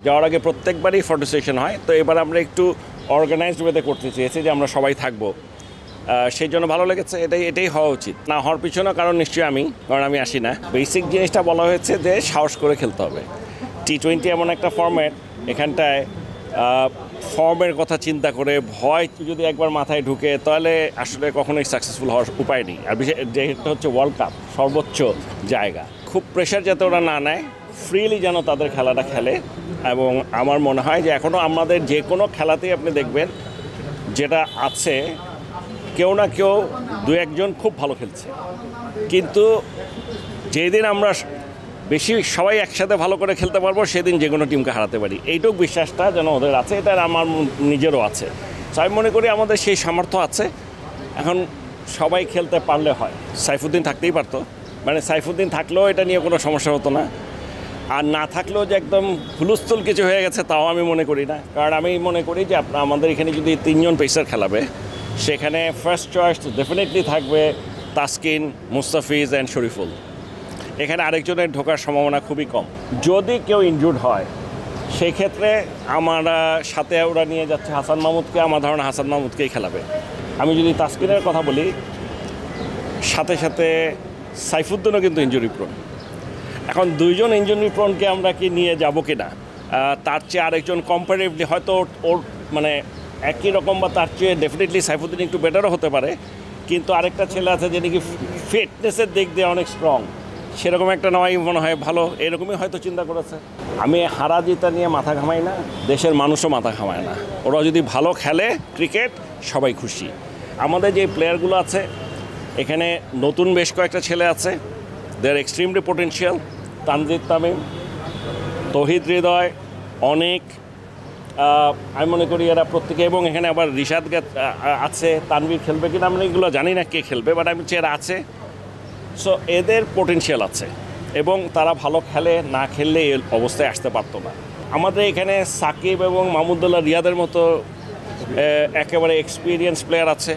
যাওয়ার আগে প্রত্যেকবারই ফটো সেশন হয়, তো এবার আমরা একটু অর্গানাইজড ওয়েতে করতে চেয়েছি যে আমরা সবাই থাকবো, সেই জন্য ভালো লেগেছে। এটাই হওয়া উচিত। না হওয়ার পিছনে কারণ নিশ্চয়ই কারণ আমি আসি না। বেসিক জিনিসটা বলা হয়েছে যে সাহস করে খেলতে হবে। T20 এমন একটা ফর্ম্যাট, এখানটায় ফর্মের কথা চিন্তা করে ভয় যদি একবার মাথায় ঢুকে তাহলে আসলে কখনোই সাকসেসফুল হওয়ার উপায় নেই। আর বিশেষ যেটা হচ্ছে ওয়ার্ল্ড কাপ, সর্বোচ্চ জায়গা, খুব প্রেশার যাতে ওরা না নেয়, ফ্রিলি যেন তাদের খেলাটা খেলে। এবং আমার মনে হয় যে এখনও আমাদের যে কোনো খেলাতেই আপনি দেখবেন যেটা আছে কেউ না কেউ দু একজন খুব ভালো খেলছে, কিন্তু যেদিন আমরা বেশি সবাই একসাথে ভালো করে খেলতে পারবো সেদিন যে কোনো টিমকে হারাতে পারি, এইটুকু বিশ্বাসটা যেন ওদের আছে, এটা আমার নিজেরও আছে। তো আমি মনে করি আমাদের সেই সামর্থ্য আছে। এখন সবাই খেলতে পারলে হয়। সাইফুদ্দিন থাকতেই পারতো, মানে সাইফুদ্দিন থাকলেও এটা নিয়ে কোনো সমস্যা হতো না, আর না থাকলেও যে একদম হুলস্থুল কিছু হয়ে গেছে তাও আমি মনে করি না। কারণ আমি মনে করি যে আমাদের এখানে যদি 3 জন পেসার খেলাবে, সেখানে ফার্স্ট চয়েস ডেফিনেটলি থাকবে তাসকিন, মুস্তাফিজ অ্যান্ড শরীফুল। এখানে আরেকজনের ঢোকার সম্ভাবনা খুবই কম। যদি কেউ ইনজুর্ড হয় সেই ক্ষেত্রে আমরা সাথে ওরা নিয়ে যাচ্ছে হাসান মাহমুদকে, আমার ধারণা হাসান মাহমুদকেই খেলাবে। আমি যদি তাসকিনের কথা বলি, সাথে সাথে সাইফুদ্দিনও কিন্তু ইনজুরি প্রোন। এখন 2 জন ইনজুরি প্রোনকে আমরা কি নিয়ে যাব কি না, তার চেয়ে আরেকজন কম্পারেটিভলি হয়তো ওর মানে একই রকম বা তার চেয়ে ডেফিনেটলি সাইফুদ্দিন একটু বেটারও হতে পারে, কিন্তু আরেকটা ছেলে আছে যে নাকি ফিটনেসের দিক দিয়ে অনেক স্ট্রং, সেরকম একটা নেওয়াই মনে হয় ভালো। এরকমই হয়তো চিন্তা করেছে। আমি হারা জিতা নিয়ে মাথা ঘামাই না, দেশের মানুষও মাথা ঘামায় না। ওরা যদি ভালো খেলে ক্রিকেট, সবাই খুশি। আমাদের যে প্লেয়ারগুলো আছে এখানে নতুন বেশ কয়েকটা ছেলে আছে, they are extremely potential. Tanzid Tamim, Towhid Hridoy, অনেক, আমি মনে করি এরা প্রত্যেকে, এবং এখানে আবার রিশাদ আছে, তানভীর খেলবে কিনা আমরা এগুলো জানি না কে খেলবে, বাট আমি এরা আছে। সো এদের পোটেনশিয়াল আছে এবং তারা ভালো খেলে, না খেললে এই অবস্থায় আসতে পারতো না। আমাদের এখানে সাকিব এবং মাহমুদুল্লাহ রিয়াদের মতো একেবারে এক্সপিরিয়েন্স প্লেয়ার আছে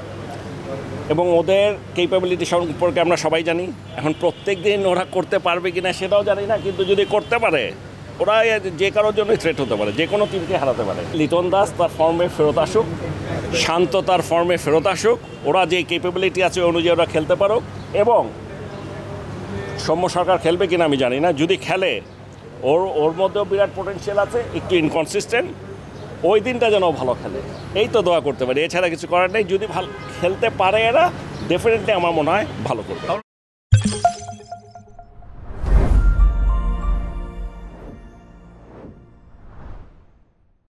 এবং ওদের ক্যাপাবিলিটি সম্পর্কে আমরা সবাই জানি। এখন প্রত্যেক দিন ওরা করতে পারবে কিনা সেটাও জানি না, কিন্তু যদি করতে পারে ওরা যে কারোর জন্যই থ্রেট হতে পারে, যে কোনো টিমকে হারাতে পারে। লিটন দাস তার ফর্মে ফেরত আসুক, শান্ত তার ফর্মে ফেরত আসুক, ওরা যে ক্যাপাবিলিটি আছে অনুযায়ী ওরা খেলতে পারুক। এবং সৌম্য সরকার খেলবে কিনা আমি জানি না, যদি খেলে ওর মধ্যেও বিরাট পোটেনশিয়াল আছে, একটু ইনকনসিস্টেন্ট, ওই দিনটা যেন ভালো খেলে, এই তো দোয়া করতে পারি, এছাড়া কিছু করার নেই। যদি ভালো খেলতে পারে এরা, ডেফিনেটলি আমার মনে হয় ভালো করবে।